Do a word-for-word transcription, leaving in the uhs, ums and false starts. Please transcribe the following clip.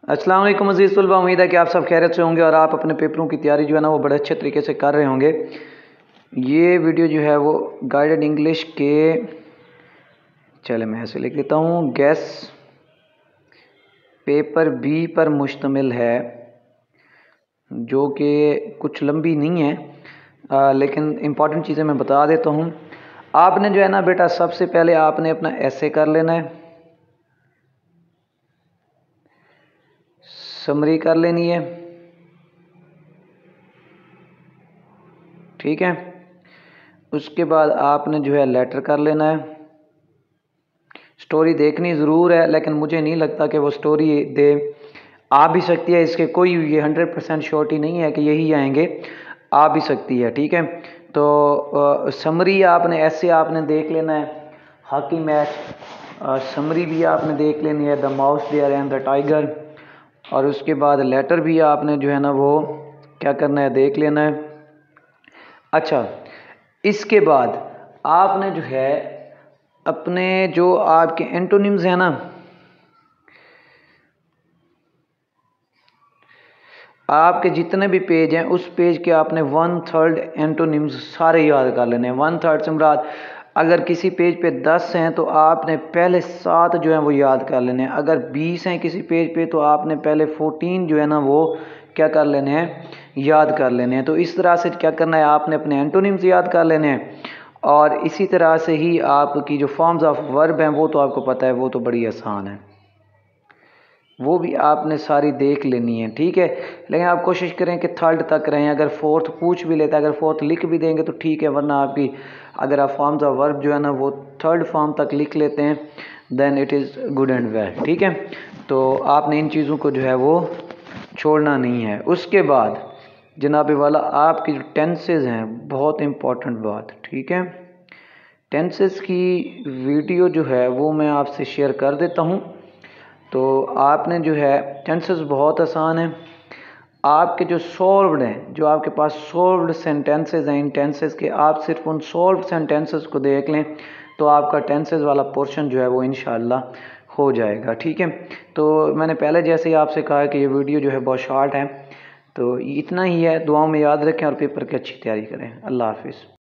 अस्सलाम वालेकुम अज़ीज़ तलबा, उम्मीद है कि आप सब खैरियत से होंगे और आप अपने पेपरों की तैयारी जो है ना वो बड़े अच्छे तरीके से कर रहे होंगे। ये वीडियो जो है वो गाइडेड इंग्लिश के, चले मैं ऐसे लिख लेता हूँ, गैस पेपर बी पर मुश्तमिल है, जो कि कुछ लंबी नहीं है आ, लेकिन इम्पॉर्टेंट चीज़ें मैं बता देता हूँ। आपने जो है ना बेटा सबसे पहले आपने अपना ऐसे कर लेना है, समरी कर लेनी है, ठीक है। उसके बाद आपने जो है लेटर कर लेना है। स्टोरी देखनी ज़रूर है, लेकिन मुझे नहीं लगता कि वो स्टोरी दे आ भी सकती है, इसके कोई ये हंड्रेड परसेंट श्योरिटी नहीं है कि यही आएंगे, आ भी सकती है, ठीक है। तो समरी आपने ऐसे आपने देख लेना है, हॉकी मैच समरी भी आपने देख लेनी है, the mouse there and the tiger. और उसके बाद लेटर भी आपने जो है ना वो क्या करना है, देख लेना है। अच्छा, इसके बाद आपने जो है अपने जो आपके एंटोनिम्स हैं ना, आपके जितने भी पेज हैं उस पेज के आपने वन थर्ड एंटोनिम्स सारे याद कर लेने हैं। वन थर्ड से मुराद अगर किसी पेज पे दस हैं तो आपने पहले सात जो है वो याद कर लेने हैं। अगर बीस हैं किसी पेज पे तो आपने पहले फोर्टीन जो है ना वो क्या कर लेने हैं, याद कर लेने हैं। तो इस तरह से क्या करना है, आपने अपने एंटोनिम्स याद कर लेने हैं। और इसी तरह से ही आपकी जो फॉर्म्स ऑफ वर्ब हैं वो तो आपको पता है, वो तो बड़ी आसान है, वो भी आपने सारी देख लेनी है, ठीक है। लेकिन आप कोशिश करें कि थर्ड तक रहें। अगर फोर्थ पूछ भी लेता है, अगर फोर्थ लिख भी देंगे तो ठीक है, वरना आपकी अगर आप फॉर्म्स ऑफ वर्ब जो है ना वो थर्ड फॉर्म तक लिख लेते हैं then it is good and well, ठीक है। तो आपने इन चीज़ों को जो है वो छोड़ना नहीं है। उसके बाद जनाब वाला आपकी जो टेंसेज हैं, बहुत इम्पॉर्टेंट बात, ठीक है। टेंसेस की वीडियो जो है वो मैं आपसे शेयर कर देता हूँ। तो आपने जो है टेंसेस बहुत आसान है, आपके जो सॉल्व्ड हैं, जो आपके पास सॉल्व्ड सेंटेंसेस हैं इन टेंसेस के, आप सिर्फ उन सॉल्व्ड सेंटेंसेस को देख लें तो आपका टेंसेस वाला पोर्शन जो है वो इंशाल्लाह हो जाएगा, ठीक है। तो मैंने पहले जैसे ही आपसे कहा कि ये वीडियो जो है बहुत शॉर्ट है, तो इतना ही है। दुआओं में याद रखें और पेपर की अच्छी तैयारी करें। अल्लाह हाफिज़।